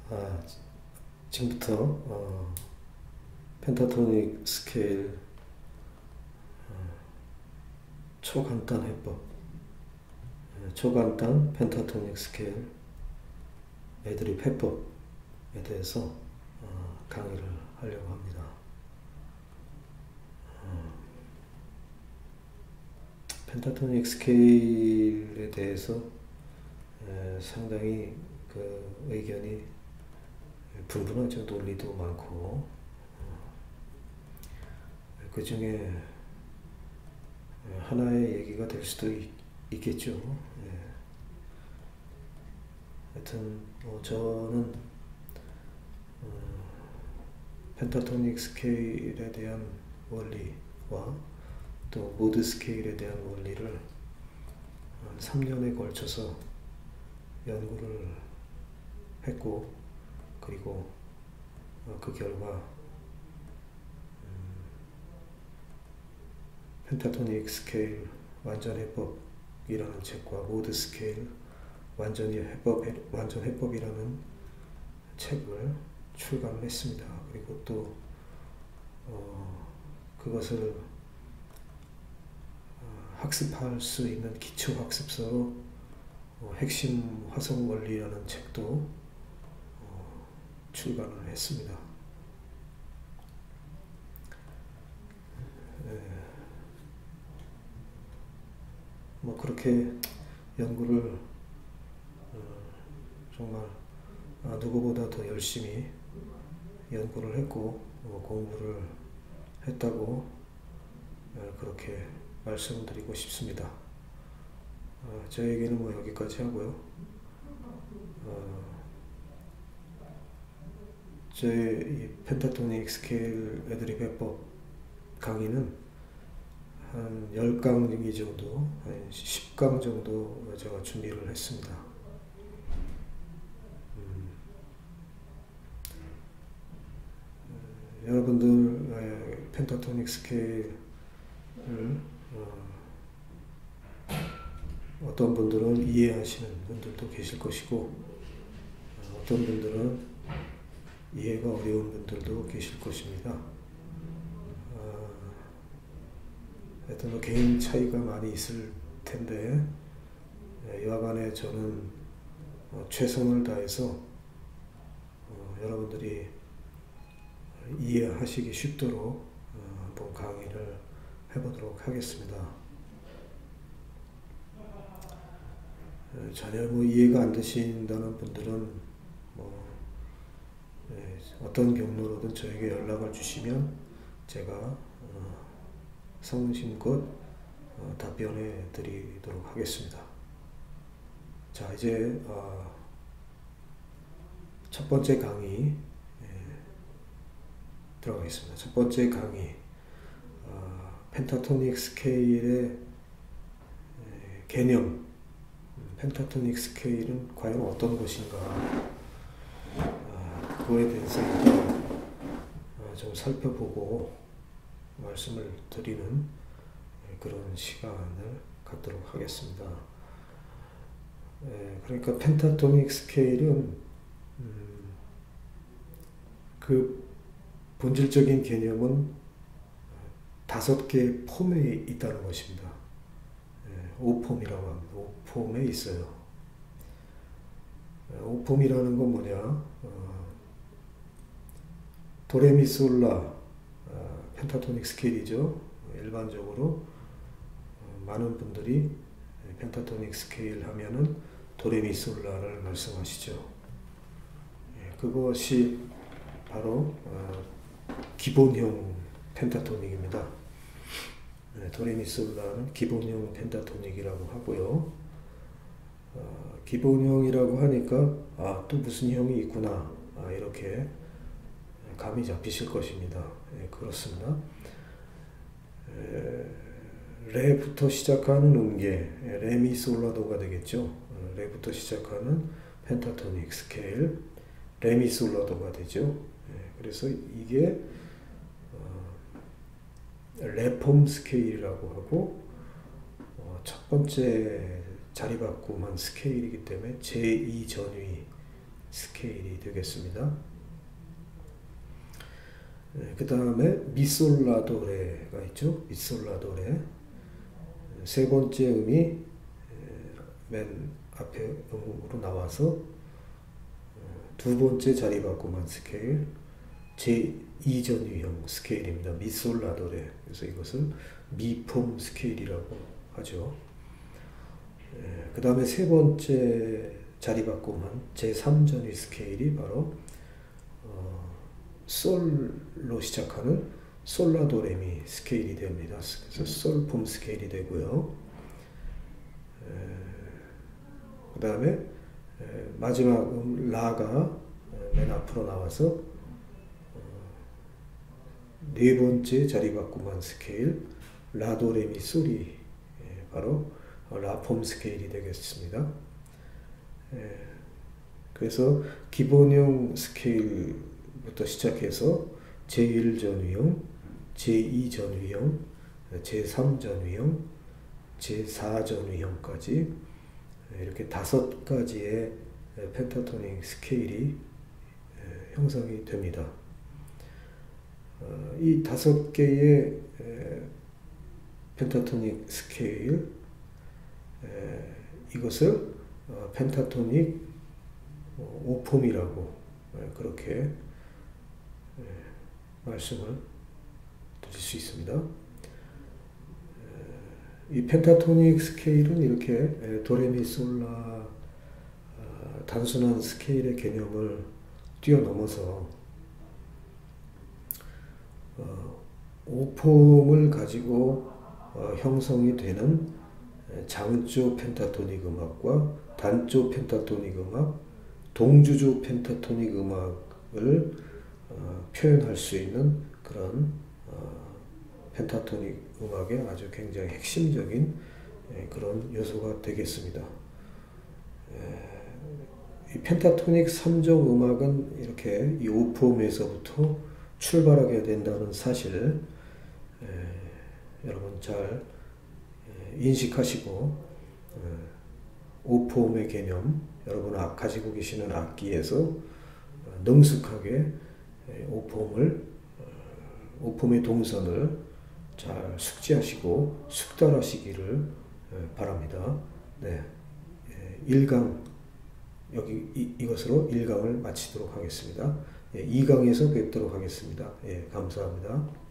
아, 지금부터 펜타토닉 스케일 초간단 해법, 초간단 펜타토닉 스케일 애드립 해법에 대해서 강의를 하려고 합니다. 펜타토닉 스케일에 대해서 상당히 그 의견이 분분하죠. 논리도 많고 그 중에 하나의 얘기가 될 수도 있겠죠. 하여튼 저는 펜타토닉 스케일에 대한 원리와 또 모드 스케일에 대한 원리를 한 3년에 걸쳐서 연구를 했고, 그리고 그 결과 펜타토닉 스케일 완전 해법이라는 책과 모드 스케일 완전 해법이라는 책을 출간을 했습니다. 그리고 또 그것을 학습할 수 있는 기초 학습서로 핵심 화성 원리라는 책도 출간을 했습니다. 뭐 그렇게 연구를 정말 누구보다 더 열심히 연구를 했고 공부를 했다고 그렇게 말씀드리고 싶습니다. 제 얘기는 뭐 여기까지 하고요. 제 이 펜타토닉 스케일 애드립 해법 강의는 한 10강이 정도, 한 10강 정도 제가 준비를 했습니다. 여러분들 펜타토닉 스케일을 어떤 분들은 이해하시는 분들도 계실 것이고 어떤 분들은 이해가 어려운 분들도 계실 것입니다. 하여튼 뭐 개인 차이가 많이 있을 텐데 여하간에 저는 최선을 다해서 여러분들이 이해하시기 쉽도록 한번 강의를 해보도록 하겠습니다. 전혀 뭐 이해가 안 되신다는 분들은 어떤 경로로든 저에게 연락을 주시면 제가 성심껏 답변해 드리도록 하겠습니다. 자, 이제 첫 번째 강의 들어가겠습니다. 첫 번째 강의, 펜타토닉 스케일의 개념, 펜타토닉 스케일은 과연 어떤 것인가, 그거에 대해서 일단 좀 살펴보고 말씀을 드리는 그런 시간을 갖도록 하겠습니다. 그러니까 펜타토닉 스케일은 그 본질적인 개념은 5개의 폼에 있다는 것입니다. 5폼이라고 합니다. 5폼에 있어요. 5폼이라는 건 뭐냐? 도레미솔라 펜타토닉 스케일이죠. 일반적으로 많은 분들이 펜타토닉 스케일 하면은 도레미솔라를 말씀하시죠. 그것이 바로 기본형 펜타토닉입니다. 도레미솔라는 기본형 펜타토닉이라고 하고요. 기본형이라고 하니까 또 무슨 형이 있구나, 이렇게 감이 잡히실 것입니다. 그렇습니다. 레부터 시작하는 음계, 레미솔라도가 되겠죠. 레부터 시작하는 펜타토닉 스케일, 레미솔라도가 되죠. 그래서 이게 레폼 스케일이라고 하고 첫 번째 자리바꿈한 스케일이기 때문에 제2전위 스케일이 되겠습니다. 그 다음에 미솔라도레가 있죠. 미솔라도레. 세 번째 음이 맨 앞에 음으로 나와서 두 번째 자리바꿈한 스케일, 제2전 유형 스케일입니다. 미솔라도레. 그래서 이것을 미폼 스케일이라고 하죠. 그 다음에 세 번째 자리바꿈한 제3전위 스케일이 바로 솔로 시작하는 솔라도레미 스케일이 됩니다. 그래서 솔폼 스케일이 되고요. 그 다음에 마지막 라가 맨 앞으로 나와서 네 번째 자리바꿈한 스케일 라도레미 솔이 바로 라폼 스케일이 되겠습니다. 그래서 기본형 스케일부터 시작해서 제1전 위형, 제2전 위형, 제3전 위형, 제4전 위형까지 이렇게 5가지의 펜타토닉 스케일이 형성이 됩니다. 이 5개의 펜타토닉 스케일, 이것을 펜타토닉 5폼이라고 그렇게 말씀을 드릴 수 있습니다. 이 펜타토닉 스케일은 이렇게 도레미솔라 단순한 스케일의 개념을 뛰어넘어서 5폼을 가지고 형성이 되는 장조 펜타토닉 음악과 단조 펜타토닉 음악, 동주조 펜타토닉 음악을 표현할 수 있는 그런 펜타토닉 음악의 아주 굉장히 핵심적인 그런 요소가 되겠습니다. 이 펜타토닉 3종 음악은 이렇게 이 5폼에서부터 출발하게 된다는 사실 여러분 잘 인식하시고 5폼의 개념, 여러분 가지고 계시는 악기에서 능숙하게 5폼의 동선을 잘 숙지하시고 숙달하시기를 바랍니다. 네, 1강 이것으로 1강을 마치도록 하겠습니다. 2강에서 뵙도록 하겠습니다. 감사합니다.